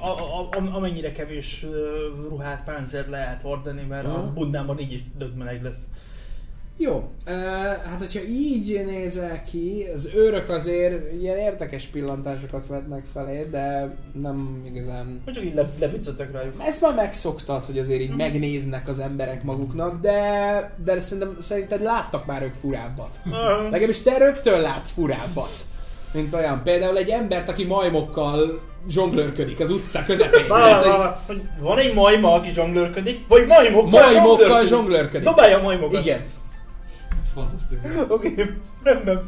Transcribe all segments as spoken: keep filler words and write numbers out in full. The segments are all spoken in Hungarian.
a, a, amennyire kevés ruhát, páncélt lehet hordani, mert uh-huh. a Budnában így is dög meleg lesz. Jó, uh, hát hogyha így nézel ki, az őrök azért ilyen érdekes pillantásokat vetnek felé, de nem igazán... Hogy csak így le, leviccöttek rájuk. Ezt már megszoktad, hogy azért így hmm. megnéznek az emberek maguknak, de, de szerintem, szerinted láttak már ők furábbat. Uh-huh. Legalábbis te rögtön látsz furábbat, mint olyan. Például egy embert, aki majmokkal zsonglőrködik az utca közepén. Tehát, hogy... Van egy majma, aki zsonglőrködik, vagy majmokkal, majmokkal zsonglőrködik. Dobálja a majmokat. Igen. Fantasztikus. Oké, okay. rendben.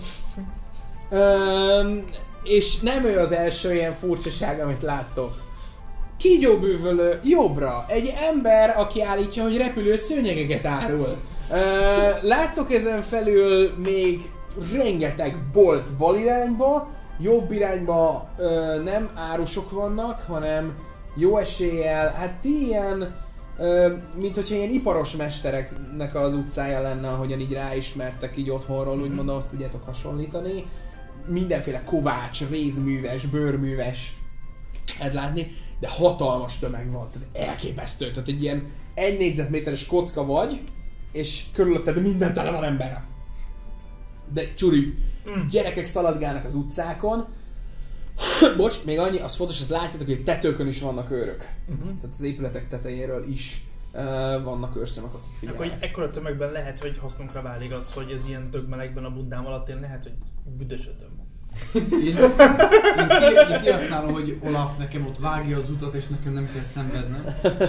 Um, és nem ő az első ilyen furcsaság, amit láttok. Kígyóbűvölő jobbra. Egy ember, aki állítja, hogy repülő szőnyegeket árul. Uh, láttok ezen felül még rengeteg bolt bal irányba, jobb irányba uh, nem árusok vannak, hanem jó eséllyel, hát ti ilyen, uh, mint hogyha ilyen iparos mestereknek az utcája lenne, ahogyan így ráismertek így otthonról, mm-hmm. úgymond azt tudjátok hasonlítani. Mindenféle kovács, rézműves, bőrműves lehet látni, de hatalmas tömeg van, tehát elképesztő, tehát egy ilyen egy négyzetméteres kocka vagy, és körülötted minden tele van emberre. De csuri, mm. gyerekek szaladgálnak az utcákon. Bocs, még annyi, az fontos, azt látjátok, hogy tetőkön is vannak őrök. Uh-huh. Tehát az épületek tetejéről is uh, vannak őrszemek, akik figyelnek. Akkor ekkora tömegben lehet, hogy hasznunkra válik az, hogy ez ilyen dögmelegben a Buddám alatt én lehet, hogy büdösödöm. Én, én, ki, én kihasználom, hogy Olaf nekem ott vágja az utat, és nekem nem kell szenvednem.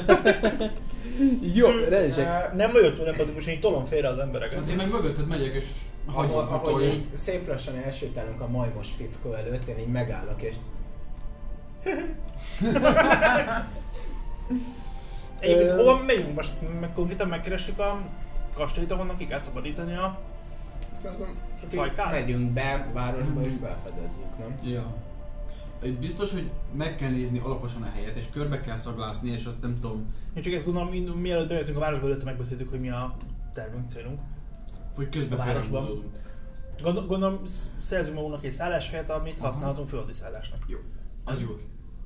Jó, rendesek. Nem vagyok túl empatikus, én tolom félre az embereket. Hát én meg mögötted megyek, és hagyom, ahogy így szép lassan elsétálunk a majmos fickó előtt, én így megállok és... Egyébként hova megyünk most? Meg konkrétan megkeressük a kastélyt, ahonnan ki kell szabadítani a csajkát? Megyünk be városba és felfedezzük, nem? Ja. Biztos, hogy meg kell nézni alaposan a helyet, és körbe kell szaglászni, és ott nem tudom... Én csak ezt gondolom, mielőtt bejöttünk a városba, előtte megbeszéltük, hogy mi a tervünk, célunk. Hogy közben felhúzódunk. Gondol, gondolom, szerzünk magunknak egy szálláshelyet, amit aha. használhatunk földi szállásnak. Jó, az jó.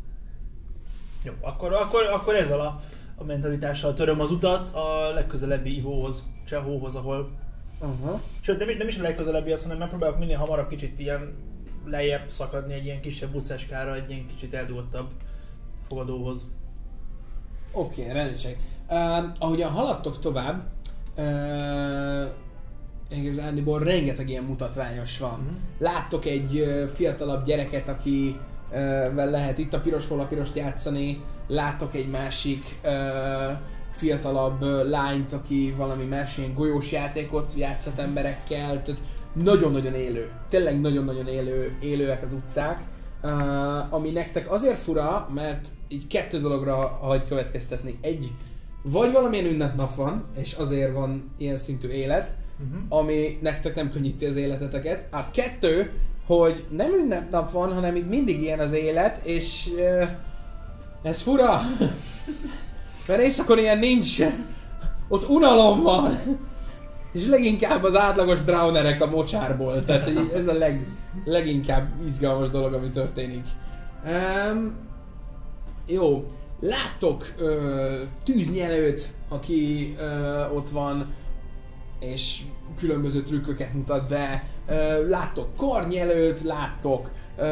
Jó, akkor, akkor, akkor ezzel a, a mentalitással töröm az utat a legközelebbi ivóhoz, Csehóhoz, ahol... Uh-huh. Sőt, nem, nem is a legközelebbi az, hanem megpróbálok minél hamarabb kicsit ilyen lejjebb szakadni egy ilyen kisebb buszeskára, egy ilyen kicsit elduggottabb fogadóhoz. Oké, okay, rendesek. Uh, ahogyan haladtok tovább, uh, igazániból rengeteg ilyen mutatványos van. Uh-huh. Láttok egy uh, fiatalabb gyereket, aki uh, vel lehet itt a pirosról a pirost játszani, láttok egy másik uh, fiatalabb uh, lányt, aki valami más ilyen golyós játékot játszhat emberekkel, tehát nagyon-nagyon élő, tényleg nagyon-nagyon élő, élőek az utcák, uh, ami nektek azért fura, mert így kettő dologra hagy következtetni. Egy, vagy valamilyen ünnepnap van, és azért van ilyen szintű élet, uh-huh. ami nektek nem könnyíti az életeteket. Hát kettő, hogy nem ünnepnap van, hanem itt mindig ilyen az élet, és uh, ez fura, mert éjszakon ilyen nincs, ott unalom van. És leginkább az átlagos drownerek a mocsárból, tehát hogy ez a leg, leginkább izgalmas dolog, ami történik. Um, jó, láttok ö, tűznyelőt, aki ö, ott van, és különböző trükköket mutat be. Ö, láttok karnyelőt, láttok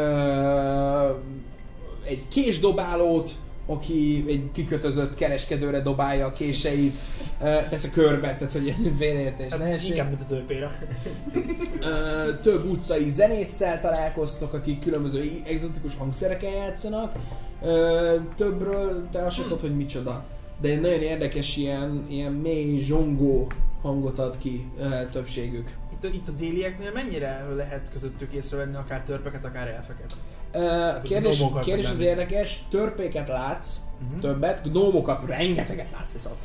ö, egy késdobálót, aki egy kikötözött kereskedőre dobálja a késeit. Uh, ez a körbe, tehát hogy félreértés hát ne inkább mint a törpére. uh, több utcai zenésszel találkoztok, akik különböző egzotikus hangszereken játszanak. Uh, többről te azt sem tudod, hogy micsoda. De egy nagyon érdekes ilyen, ilyen mély zsongó hangot ad ki uh, többségük. Itt a, itt a délieknél mennyire lehet közöttük észrevenni akár törpeket, akár elfeket? Uh, kérdés, kérdés az érdekes, törpéket látsz, uh-huh. többet, gnómokat rengeteget látsz viszont.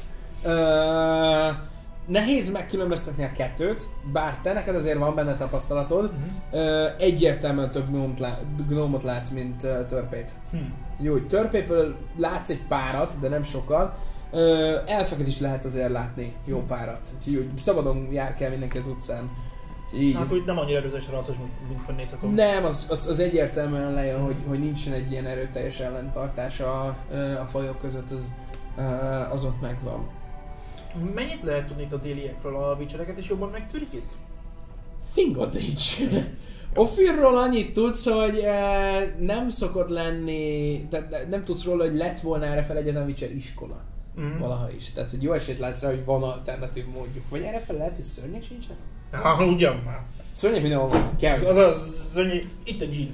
Uh, nehéz megkülönböztetni a kettőt, bár te neked azért van benne tapasztalatod, uh-huh. uh, egyértelműen több gnómot, lá- gnómot látsz, mint uh, törpét. Hmm. Jó, hogy törpéből látsz egy párat, de nem sokat, uh, elfeket is lehet azért látni, jó párat. Úgyhogy szabadon jár kell mindenki az utcán. Így, Hát úgy nem annyira erőteljesen rasszos, mint, mint fönn éjszakon. nem, az, az, az egyértelműen lejön, hogy, hogy nincsen egy ilyen erőteljes ellentartás a, a fajok között, az, az ott megvan. Mennyit lehet tudni itt a déliekről? A Witchereket is jobban megtűrik itt? Fingod nincs. Ofirról annyit tudsz, hogy eh, nem szokott lenni, tehát nem tudsz róla, hogy lett volna errefel egyetlen Witcher iskola. Mm. Valaha is. Tehát, hogy jó esélyt látsz rá, hogy van alternatív módjuk. Vagy errefel lehet, hogy szörnyek sincsen? Ha, ugyan már. Szörnyek mindenhol van. Kell. Az az, szörnyű, itt a Jean.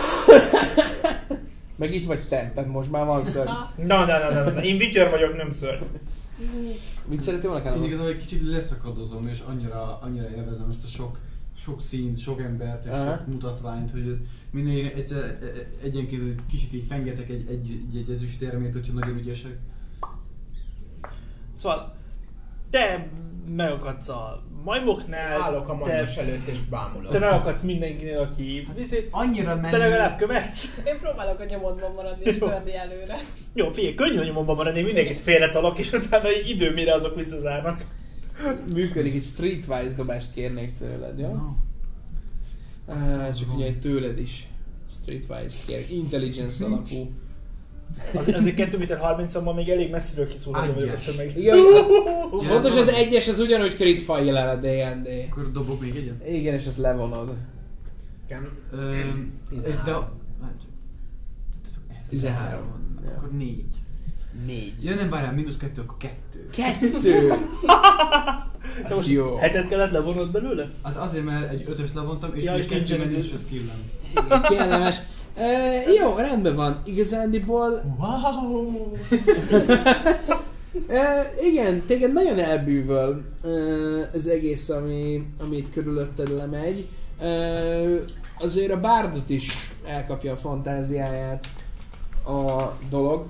Meg itt vagy te, tehát most már van szörny. Na, na, na, na, na, én Witcher vagyok, nem szörny. Mit szeretnél volna Én kell? igazából egy kicsit leszakadozom, és annyira, annyira élvezem ezt a sok, sok színt, sok embert és Aha. sok mutatványt, hogy minél egy, egyenként egy kicsit így pengetek egy, egy, egy, egy ezüstérmét, hogyha nagyon ügyesek. Szóval, te megakadsz a majmoknál, Állok a te, majmos előtt és bámulok. te megakadsz mindenkinél, aki viszi. Annyira menő. Te legalább követsz. Én próbálok a nyomodban maradni és törni előre. Jó, figyelj, könnyű a nyomomban maradni, mindenkit félretalak, és utána egy idő, mire azok visszazárnak. Működik, egy streetwise dobást kérnék tőled, jó? No. Ah, csak ugye tőled is. Streetwise kérek. Intelligence alapú. Az, azért kettő méter harmincon még elég messziről kiszúrható vagyok a Ágyás. tömeg. Igen, az, fontos az egyes, az ugyanúgy crit fire-jel a dé en dé. Akkor dobok még egyet? Igen, és ezt levonod. Nekem Öm, és de... tizenhárom. tizenhárom. Ja. Akkor négy. Négy. Ja nem, várjál, mínusz kettő, akkor kettő. Kettő! Te most Jó. hetet kellett levonod belőle? Hát azért, mert egy ötöst levontam, és Ja, még és kettő, nincsen mert ez nincs is. a skillem. Igen, kellemes. E, jó, rendben van. Igazándiból... Wow! E, igen, téged nagyon elbűvöl e, az egész, ami, amit körülötted lemegy. E, azért a bárdot is elkapja a fantáziáját a dolog.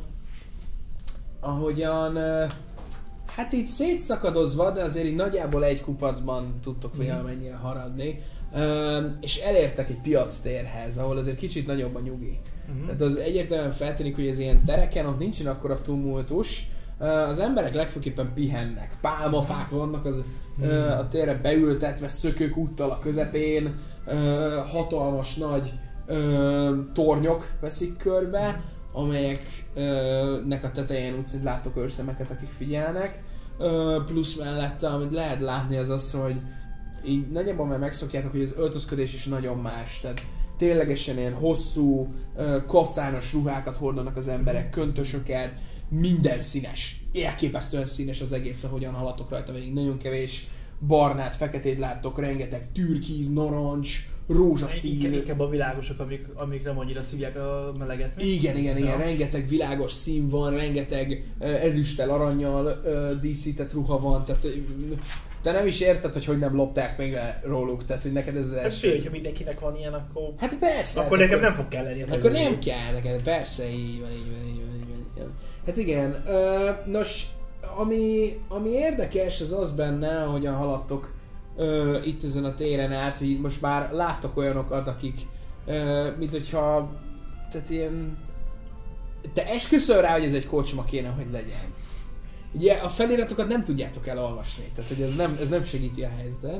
Ahogyan, e, hát így szétszakadozva, de azért így nagyjából egy kupacban tudtok valamennyire haradni. Uh, és elértek egy piactérhez, ahol azért kicsit nagyobb a nyugi. Uh-huh. Tehát az egyértelműen feltűnik, hogy ez ilyen tereken, ott nincsen akkora tumultus. Uh, az emberek legfőképpen pihennek. Pálmafák vannak az, uh, a térre beültetve, szökők úttal a közepén, uh, hatalmas nagy uh, tornyok veszik körbe, amelyeknek a tetején úgy szint látok őrszemeket, akik figyelnek. Uh, plusz mellette, amit lehet látni, az az, hogy így nagyjából már megszokjátok, hogy az öltözködés is nagyon más, tehát ténylegesen ilyen hosszú, uh, kaftános ruhákat hordanak az emberek, köntösöket, minden színes, elképesztően színes az egész, ahogyan haladtok rajta végig, nagyon kevés barnát, feketét láttok, rengeteg türkiz, narancs, rózsaszín. Inkább a világosok, amik, amik nem annyira szívják a meleget. Mi? Igen, igen, igen, Ja. rengeteg világos szín van, rengeteg uh, ezüsttel, aranyjal uh, díszített ruha van, tehát uh, te nem is érted, hogy hogy nem lopták még le róluk, tehát hogy neked ez az Hát első. fél, hogyha mindenkinek van ilyen, akkor... Hát persze. Akkor hát nekem nem fog kelleni. a Akkor tegező. nem kell neked, persze, így van, így van, így van, így van. Így van. Hát igen, ö, nos, ami, ami érdekes, az az benne, ahogyan haladtok ö, itt ezen a téren át, hogy most már láttok olyanokat, akik, ö, mint hogyha, tehát ilyen, te esküszöl rá, hogy ez egy kocsma kéne, hogy legyen. Ugye a feliratokat nem tudjátok elolvasni, tehát hogy ez nem, ez nem segíti a helyzetet.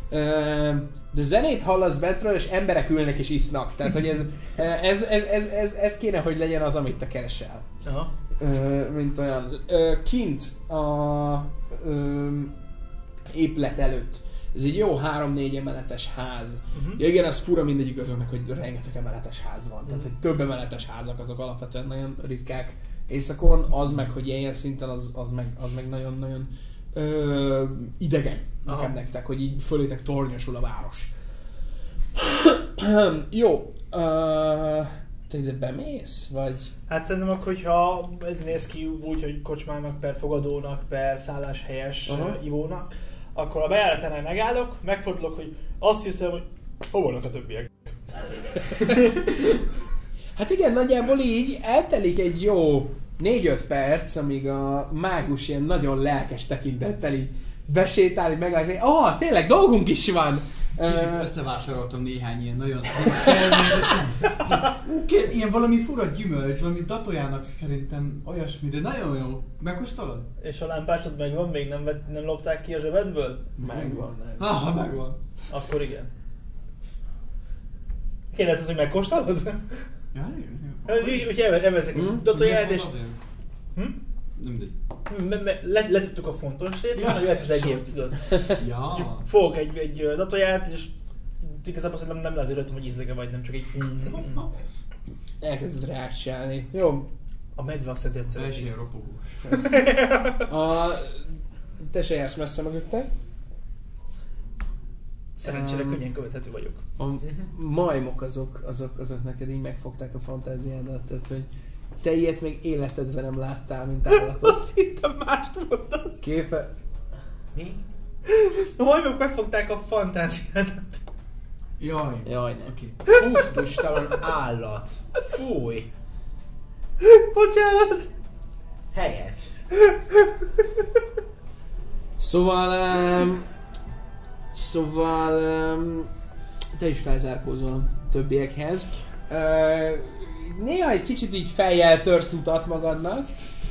De zenét hallasz bentről, és emberek ülnek és isznak, tehát hogy ez, ez, ez, ez, ez, ez kéne, hogy legyen az, amit te keresel. Aha. Mint olyan. Kint a épület előtt, ez egy jó három-négy emeletes ház. Uh-huh. Ja igen, az fura mindegyik azoknak, hogy rengeteg emeletes ház van. Tehát, hogy több emeletes házak azok alapvetően nagyon ritkák északon, az meg, hogy ilyen szinten, az, az meg, az meg nagyon-nagyon ö, idegen nekem nektek, hogy így fölétek tornyosul a város. Jó, ö, te ide bemész? Vagy? Hát szerintem akkor, hogyha ez néz ki úgy, hogy kocsmának, per fogadónak, per szálláshelyes Aha. uh, ivónak, akkor a bejáratánál megállok, megfordulok, hogy azt hiszem, hogy hol vannak a többiek. Hát igen, nagyjából így eltelik egy jó négy-öt perc, amíg a mágus ilyen nagyon lelkes tekintettel így besétálni, meglátni. Ah, tényleg dolgunk is van! Kicsit Ö, összevásároltam néhány ilyen nagyon természetesen. Kész, ilyen valami fura gyümölcs, valami datojának szerintem olyasmi, de nagyon jó. Megkóstolod? És a lámpásod megvan, még nem, vett, nem lopták ki a zsebedből? Megvan, nem. Ah, megvan. Akkor igen. Kérdezted, hogy megkóstolod? Ja, igen. Úgyhogy elveszek Hm? egy datóját és... Azért. Hm? Nem mindegy. Me- me- le- Letudtuk a fontos részt, Ja. meg jöhet az egyéb, tudod. Ja. Fogok egy, egy ö, datóját, és igazából szerintem nem lehet rajtam, hogy ízlege vagy, nem csak egy... Elkezded reakciálni. Jó. A medve azt szedett Te is szereti. ilyen ropogós. A... Te se jársz messze mögötte. Szerencsére Um, könnyen követhető vagyok. A majmok azok, azok, azok neked így megfogták a fantáziádat, tehát hogy te ilyet még életedben nem láttál, mint állatot. Azt hittem mást mondasz. Képe... Mi? A majmok megfogták a fantáziádat. Jaj. Jaj, nem. Oké. Pusztustalan állat. Fúj. Bocsánat. Helyes. Szóval... Um, szóval... Um, te is felzárkózol többiekhez. Uh, néha egy kicsit így fejjel törsz utat magadnak.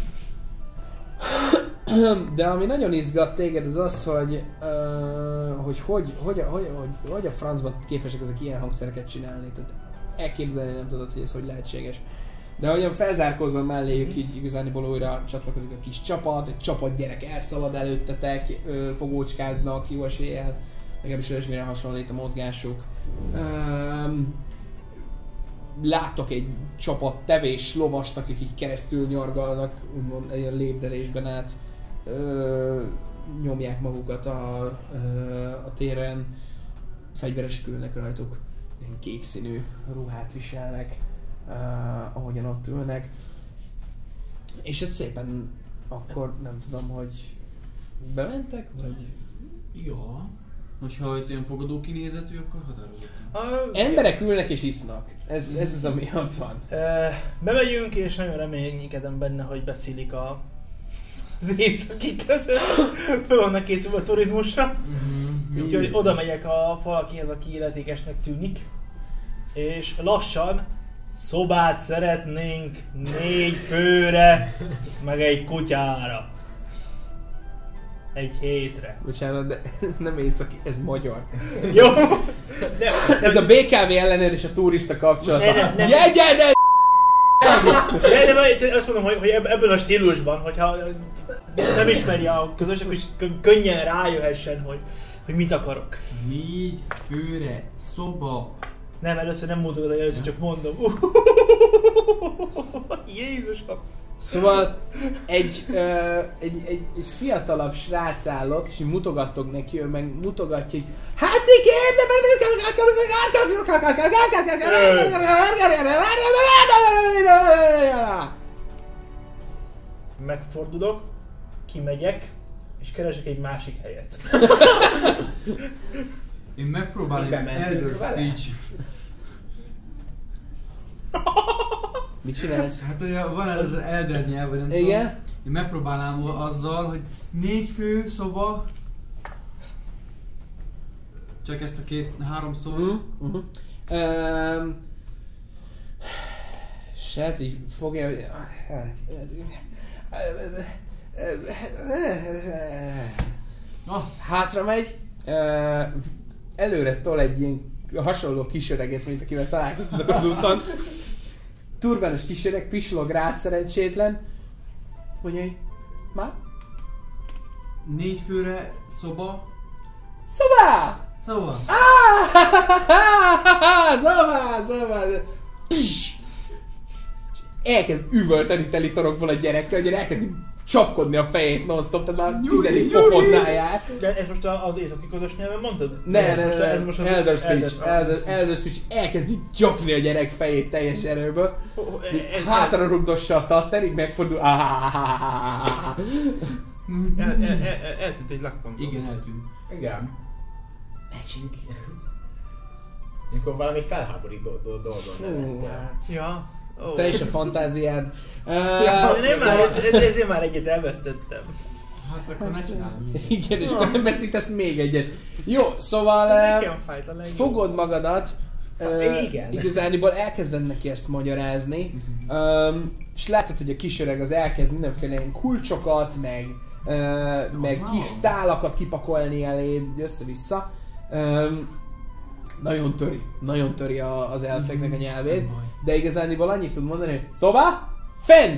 De ami nagyon izgat téged az az, hogy uh, hogy, hogy, hogy, hogy, hogy, hogy a francban képesek ezek ilyen hangszereket csinálni. Tehát elképzelni nem tudod, hogy ez hogy lehetséges. De ahogyan felzárkózol melléjük, így igazániból újra csatlakozik a kis csapat, egy csapat gyerek elszalad előttetek, ö, fogócskáznak jó eséllyel, legalábbis olyasmire hasonlít a mozgásuk. Um, láttok egy csapat tevés lovast, akik így keresztül nyargalnak, úgymond egy ilyen lépdelésben át, ö, nyomják magukat a, ö, a téren, fegyveresek ülnek rajtuk, ilyen kék színű ruhát viselnek, uh, ahogyan ott ülnek. És hát szépen akkor nem tudom, hogy bementek, vagy... Ja. Hogyha ez ilyen fogadó kinézetű, akkor határozottan. A, Emberek ülnek és isznak. Ez, ez az, ami ott van. Ö, Bemegyünk, és nagyon reménykedem benne, hogy beszélik a az északi között. Föl vannak készülve a turizmusra. Mm-hmm. Úgyhogy oda megyek a valakihez, aki illetékesnek tűnik. És lassan szobát szeretnénk négy főre, meg egy kutyára. Egy hétre. Bocsánat, de ez nem északi, ez magyar. Jó? De, Ez a bé ká vé ellenőr és a turista kapcsolata. Ne, ne, ne. Jegyed! de, de, de azt mondom, hogy, hogy ebben a stílusban, hogyha nem ismeri a közösség, akkor is kö- könnyen rájöhessen, hogy, hogy mit akarok. Négy főre szoba. Nem, először nem mondod, de először csak mondom. Jézusom! Szóval egy, ö, egy, egy, egy fiatalabb srác állott, és így mutogattok neki, ő meg mutogatja, hogy hát igen, Megfordulok, kimegyek, és keresek egy másik helyet. Én megpróbálom Bementünk Elder vele? Speech. Mit csinálsz? Hát ugye van ez az Elder nyelv, vagy nem Igen? tudom. Én megpróbálnám azzal, hogy négy fő szoba. Csak ezt a két, három szót. Uh-huh. Uh-huh. Um, Srác így fogja, hogy... Ah, Hátra megy, uh, előre tol egy ilyen hasonló kisöreget, mint akivel találkoztatok az úton. Turbános kisöreg, pislog rád szerencsétlen. Mondja, hogy már? négy főre szoba. Szobá! Szóval. Szobá! Szobá! Pss! És elkezd üvölteni teli torokból a gyerekkel, hogy elkezd csapkodni a fejét non-stop, tehát már tizedik pofonnál jár. De ez most az északi közös nyelven mondtad? Ne, ez ne, most, ne, ez most az Elder Speech, Elder- Elder, Elder Speech elkezd így csapni a gyerek fejét teljes erőből. Oh, oh, ez- Hátra rugdossa a tatter, így megfordul. El- el- el- el- Eltűnt egy lakpont. Igen, eltűnt. Igen. Magic. Mikor valami felháborító do- dolgon Hú, nevettél. hát. Ja. Oh. Te is a fantáziád. Uh, Ja, de nem már, szóval, ez, ez, ezért már egyet elvesztettem. Hát akkor ne csinálom. Igen, és akkor nem veszítesz még egyet. Jó, szóval Nekem fájt a legjobb. fogod magadat, uh, igen. igazániból elkezded neki ezt magyarázni, um, és látod, hogy a kisöreg az elkezd mindenféle ilyen kulcsokat, meg, uh, meg kis tálakat kipakolni eléd, így össze-vissza. Um, nagyon töri, nagyon töri a, az elfeknek a nyelvét, de igazániból annyit tud mondani, hogy szóval, fenn!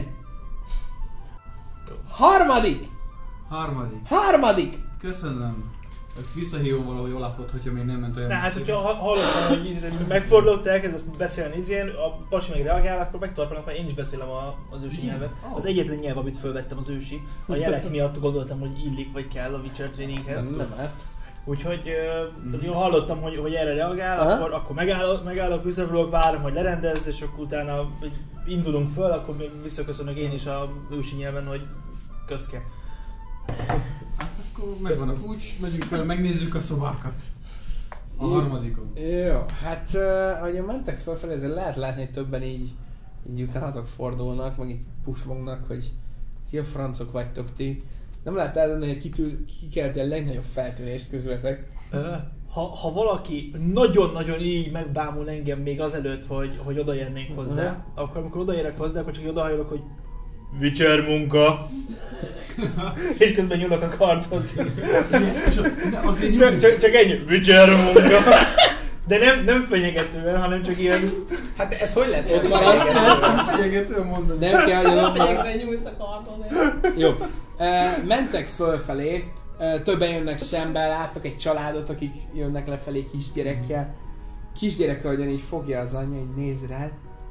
Harmadik! Harmadik. Harmadik! Köszönöm. Visszahívom valahogy Olafot, hogyha még nem ment olyan Na hát, messzire. hogyha ha- hallottam, hogy ízre megfordult, elkezdesz beszélni izén, a pasi meg reagál, akkor megtorpanak, mert én is beszélem a, az ősi Igen? nyelvet. Oh. Az egyetlen nyelv, amit fölvettem az ősi. A jelek miatt gondoltam, hogy illik vagy kell a Witcher tréninghez. Nem, nem ezt. Úgyhogy, uh, mm. hallottam, hogy, hogy erre reagál, Aha. akkor, akkor megállok, megállok, visszafogok, várom, hogy lerendezz, és akkor utána így indulunk föl, akkor még visszaköszönök én is a ősi nyelven, hogy közke. Hát akkor megvan a kulcs, megyünk fel, megnézzük a szobákat. A Jó. harmadikon. Jó, hát uh, ahogy mentek fölfelé, ezért lehet látni, hogy többen így, így utánatok fordulnak, meg így pusmognak, hogy ki a francok vagytok ti. Nem lehet eldönteni, hogy kitül, ki kelti a legnagyobb feltűnést közületek. Ha, ha valaki nagyon-nagyon így megbámul engem még azelőtt, hogy, hogy odaérnénk hozzá, Uh-huh. akkor amikor odaérek hozzá, akkor csak így odahajolok, hogy Witcher munka. És közben nyúlok a karthoz. Yes, csak, ne, azért Csak, nyugodj. csak, csak ennyi, Witcher munka. De nem, nem fenyegetően, hanem csak ilyen... Hát ez hogy lehet? Ott olyan marad. fenyegető? Fenyegetően mondani. Nem kell, hogy a Melyikre nyúlsz a kardon? Jó. Uh, mentek fölfelé, uh, többen jönnek szembe, láttok egy családot, akik jönnek lefelé kisgyerekkel. Kisgyerek, ahogyan így fogja az anyja, így néz rád.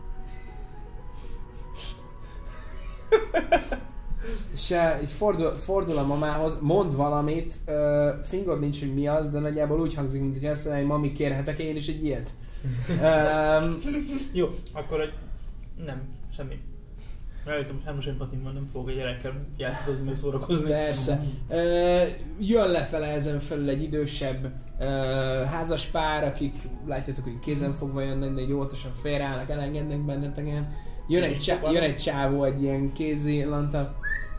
És uh, így fordul, fordul a mamához, mond valamit, uh, fingod nincs, hogy mi az, de nagyjából úgy hangzik, mint hogy azt mondja, hogy mami, kérhetek én is egy ilyet. Um, Jó, akkor egy... Nem, semmi. Rájöttem, hogy hámos empatim van, nem fogok a gyerekkel játszadozni, meg szórakozni. Persze. Uh, jön lefele ezen felül egy idősebb uh, házas pár, akik látjátok, hogy kézen fogva jönnek, de így óvatosan félreállnak, elengednek benneteken. Jön egy, csá- jön egy csávó, egy ilyen kézi lanta.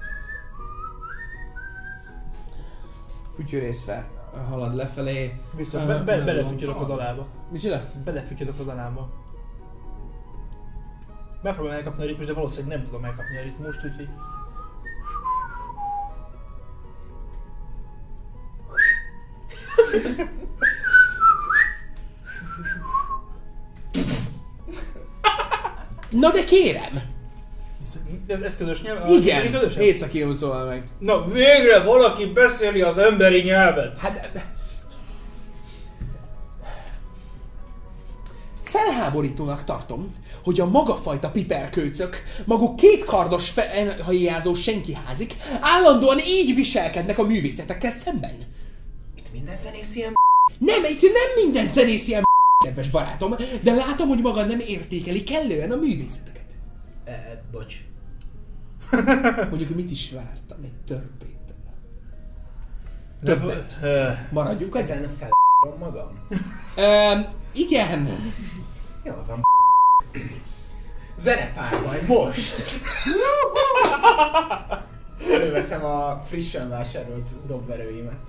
Fütyörészve halad lefelé. Viszont be, be, belefütyölök a dalába. Mi csinál? Belefütyölök a dalába. Megpróbálom elkapni a ritmust, de valószínűleg nem tudom elkapni a ritmust, úgyhogy... Na de kérem! Ez, ez közös nyelv? A Igen! északi közös? Északiul szólal meg. Na végre valaki beszéli az emberi nyelvet! Hát... Felháborítónak tartom, hogy a magafajta piperkőcök, maguk kétkardos fe- hajéjázó senkiházik, állandóan így viselkednek a művészetekkel szemben. Itt minden zenész ilyen Nem, itt nem minden zenész ilyen kedves barátom, de látom, hogy maga nem értékeli kellően a művészeteket. e, bocs. Mondjuk, mit is vártam egy törpétől. De- Többet. Ö, Maradjunk ezen. Ezen fel magam. Um, igen. Jó van. Zenepár majd most! Előveszem a frissen vásárolt dobverőimet.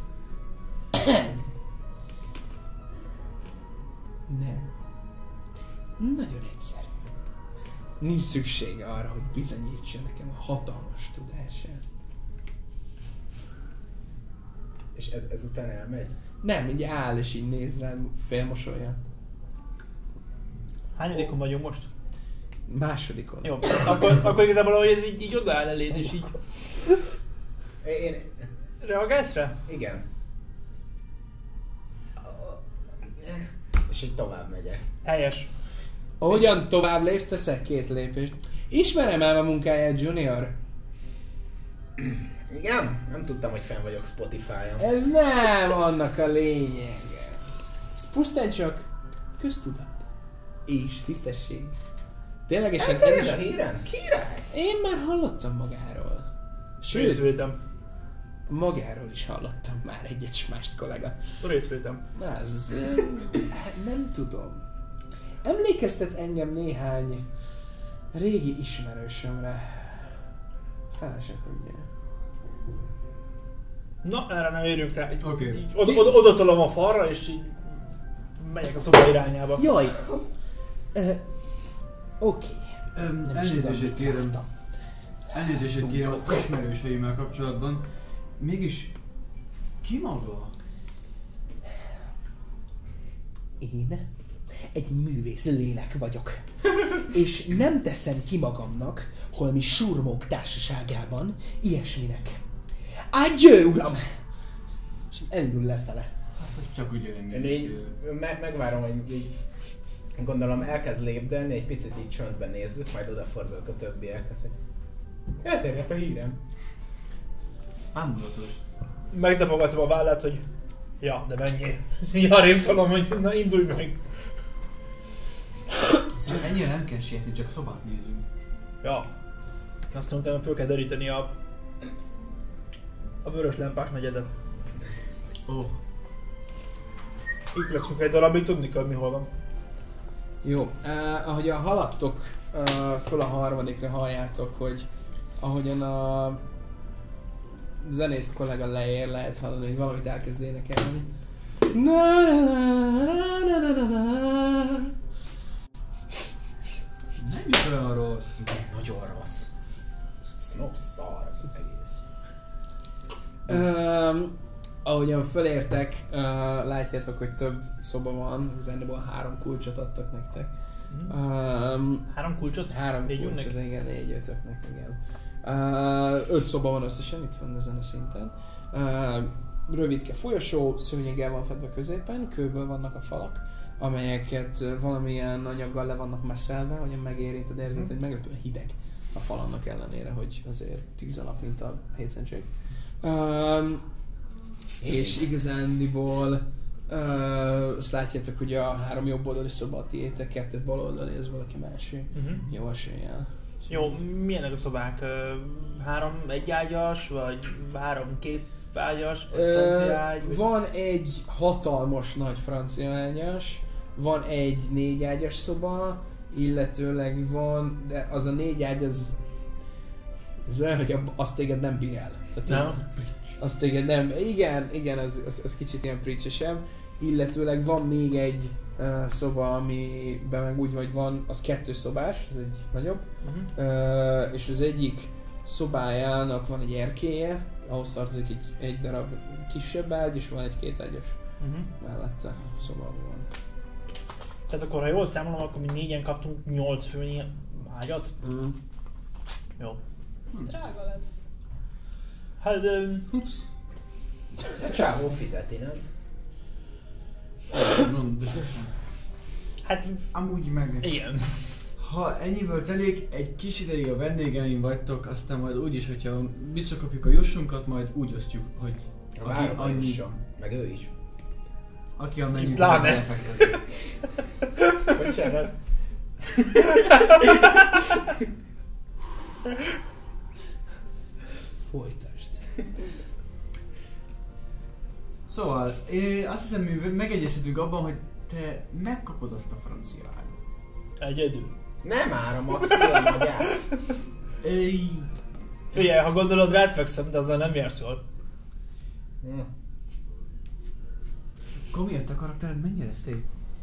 Nem. Nagyon egyszerű. Nincs szüksége arra, hogy bizonyítsa nekem a hatalmas tudását. És ez, ezután elmegy? Nem, így áll és így néz rám, félmosolja. hányadikon vagyunk most? Másodikon. Jó, akkor, akkor igazából ahogy ez így, így odaáll eléd és így... Én... Reagálsz rá? Igen. És így tovább megyek. Helyes. Ahogyan tovább lépsz, teszek két lépést. Ismerem el a munkáját, Junior? Igen? Nem tudtam, hogy fenn vagyok Spotify-on. Ez nem annak a lényege. Ez pusztán csak köztudat. És tisztesség. Ténylegesen Elterjed ez a is... hírem? Király! Én már hallottam magáról. Sőt, Részvétem. magáról is hallottam már egyet s mást, kollega. Részvétem. Na, ez, ez, hát nem tudom. Emlékeztet engem néhány régi ismerősömre. Fel se tudja. Na, erre nem érünk rá. Így, Oké. így oda, oda, oda tolom a falra, és így megyek a szoba irányába. Jaj! Uh, Oké. Öm, Nem is elnézését tudom, mit kérem. vártam. Elnézését kérem az ismerőseimmel kapcsolatban. Mégis ki maga? Én egy művész lélek vagyok. És nem teszem ki magamnak holmi surmók társaságában ilyesminek. Adjö, uram! És elindul lefele. Hát ez csak ugye Én engem így me- megvárom, hogy így gondolom elkezd lépdelni, egy picit így csöndben nézzük, majd odafordulok a többiekhez. Elterjedt a hírem. Ámulatos. Megtapogatom a vállát, hogy ja, de mennyi. Ja, rémtolom, hogy na indulj meg. Szerintem ennyire nem kell sietni, csak szobát nézünk. Ja. Aztán utána föl kell deríteni a a vörös lámpás negyedet. Ó. Oh. Itt leszünk egy darabig, tudni kell, mi hol van. Jó, uh, ahogyan haladtok uh, föl a harmadikra, halljátok, hogy ahogyan a zenész kollega leér, lehet hallani, hogy valamit elkezd énekelni. Na, na, na, na, na, na, na. Nem is olyan rossz. Nagyon rossz. Snob szar az egész. Um, ahogyan fölértek, uh, látjátok, hogy több szoba van, zenéból három kulcsot adtak nektek. Um, Három kulcsot? három Négy kulcsot, önnek? igen, négy ötöknek, igen. Uh, öt szoba van összesen itt fenn ezen a szinten. Uh, rövidke folyosó, szőnyeggel van fedve középen, kőből vannak a falak, amelyeket valamilyen anyaggal le vannak messzelve, ahogyan megérinted, érzed, hogy meglepően hideg a fal annak ellenére, hogy azért tűz alap, mint a hétszentség. Um, és igazándiból uh, azt látjátok, hogy a három jobb oldali szoba a tiétek, kettőt bal oldali, ez valaki másé. Uh-huh. Jó eséllyel. Jó, milyenek a szobák? Ö, Három egyágyas, vagy három két ágyas, vagy francia ágy? Vagy... Van egy hatalmas nagy francia ágyas, van egy négy ágyas szoba, illetőleg van, de az a négy ágy az, az olyan, hogy az téged nem bír el. Tehát az, Nem? az téged nem, igen, igen, az, az, az kicsit ilyen preachesebb. Illetőleg van még egy uh, szoba, amiben meg úgy vagy van, az kettő szobás, ez egy nagyobb, Uh-huh. uh, és az egyik szobájának van egy erkélye, ahhoz tartozik egy, egy darab kisebb ágy, és van egy két ágyas Uh-huh. mellette szobában van. Tehát akkor, ha jól számolom, akkor mi négyen kaptunk nyolc főnyi ágyat? Mm. Jó. Ez drága lesz. Hát... Ö, A csávó fizeti, nem? Mondom, biztosan. hát... Amúgy meg. Igen. Ha ennyiből telik, egy kis ideig a vendégeim vagytok, aztán majd úgyis, hogyha visszakapjuk a jussunkat, majd úgy osztjuk, hogy aki Várom a annyi, jusson. Meg ő is. aki amennyit Pláne. belefektet. Bocsánat. Folytasd. Szóval, én azt hiszem, mi megegyezhetünk abban, hogy te megkapod azt a francia ágat. Egyedül. Nem áram, a cél magyár. Éj, Figyelj, ha gondolod, rád fekszem, de azzal nem jársz jól. Hm. Komiért a karaktered mennyire szép?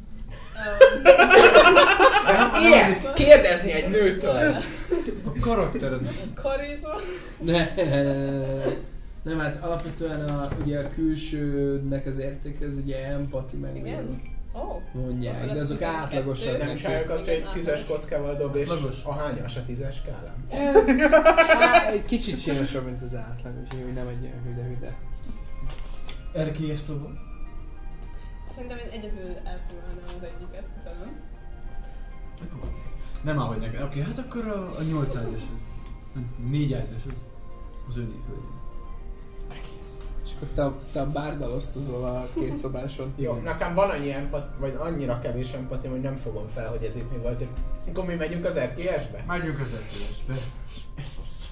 Ilyet kérdezni egy nőtől. A karaktered. Karizma. Ne, ne, ne, ne, ne. Nem, hát alapvetően a, ugye a külsőnek az értéke az ugye empati meg Igen? Ó. mondják, de azok átlagosak. Nem csináljuk azt, hogy egy tízes kockával dob, és Átlagos. a hányas a tízes skálán? Hát, egy kicsit sínosabb, mint az átlag, úgyhogy hogy nem egy ilyen hüde-hüde. Erkélyes szoba. Szerintem én egyedül elfoglalnám az egyiket, köszönöm. Nem áll, hogy neked. Oké, hát akkor a, a nyolc ágyas az. Nem, négy ágyas az. Az öné hölgyem. És akkor te, a- te a bárdal osztozol a két szobáson. Jó, nekem van annyi empat, vagy annyira kevés empatiám, hogy nem fogom fel, hogy ez itt mi volt. Akkor mi megyünk az erkélyesbe? Megyünk az erkélyesbe. Ez az.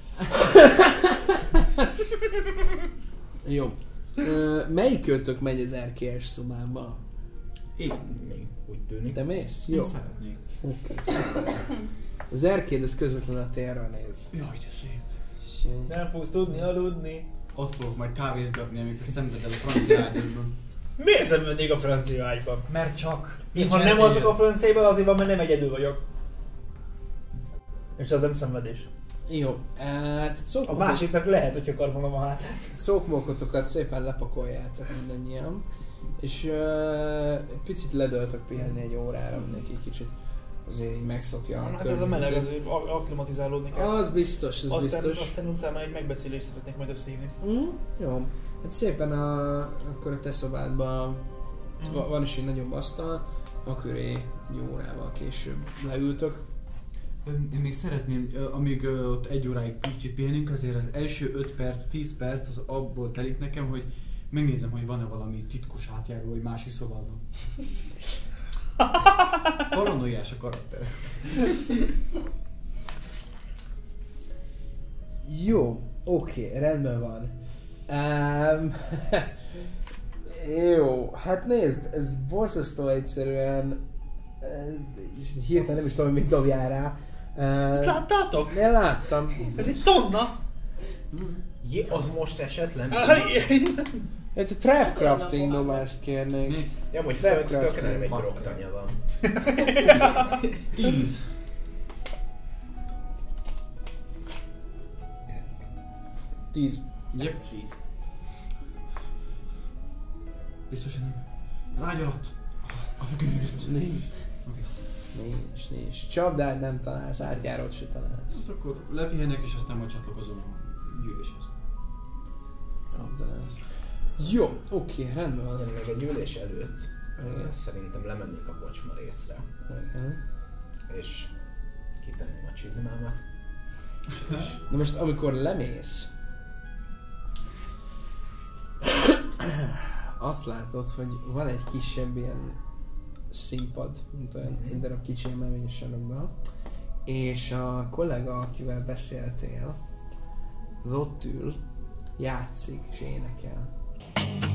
Jó. Ö, melyik kötök megy az erkélyes szobába? Én. Még úgy tűnik. Te mész? Én Jó. szeretnék. Oké, szuper. Az erkéd az közvetlenül a térre néz. Jaj, de szép. És így- Nem fogsz tudni aludni. ott fogok majd kávézgatni, amit te szenvedel a francia ágyadban. Miért szenvednék a francia ágyban? Mert csak. Én, ha nem azok a franciáiban, azért van, mert nem egyedül vagyok. És az nem szenvedés. Jó, hát A másiknak lehet, hogyha karmolom a hátát. szókmókotokat szépen lepakoljátok mindannyian. És uh, picit ledöltök pihenni egy órára, mindenki kicsit azért így megszokja a Hát ez a meleg, azért akklimatizálódni kell. Az biztos, az aztán, biztos. Aztán utána egy megbeszélést szeretnék majd összehívni. Mm, jó. Hát szépen a, akkor a te szobádban Mm. va- van is egy nagyobb asztal, a köré egy órával később leültök. Én még szeretném, ö, amíg ö, ott egy óráig kicsit pihenünk, azért az első öt perc, tíz perc az abból telik nekem, hogy megnézem, hogy van-e valami titkos átjáró egy másik szobában. Paranoiás a karakter. Jó, oké, okay, rendben van. Um, jó, hát nézd, ez borzasztó egyszerűen, uh, hirtelen nem is tudom, hogy mit dobjál rá. Uh, Ezt láttátok? Én láttam. Ez egy tonna! Jé, az most esetlen? Egy a trap crafting dobást kérnék. Ja, hogy Trap fönt tökre crafting. nem egy roktanya van. Tíz. Tíz. Yep. Tíz. Biztos, hogy nem. Ágy alatt. A függöny mögött. Nincs. Oké. Nincs, nincs. Csapdát nem találsz, átjárót se találsz. Hát akkor lepihenek és aztán majd csatlakozom a gyűléshez. Nem találsz. Jó, oké, rendben van. Én még egy ülés előtt Igen. szerintem lemennék a kocsma részre, Igen. és kitenném a csizmámat. Na most amikor lemész, azt látod, hogy van egy kisebb ilyen színpad, mint olyan egy darab kicsi emelvényes sarokban, és a kollega, akivel beszéltél, az ott ül, játszik és énekel.